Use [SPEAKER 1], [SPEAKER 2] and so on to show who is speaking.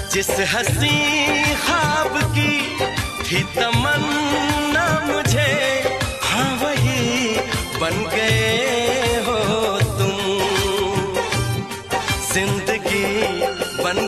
[SPEAKER 1] जिस हंसी ख्वाब की थी तमन्ना मुझे, हाँ वही बन गए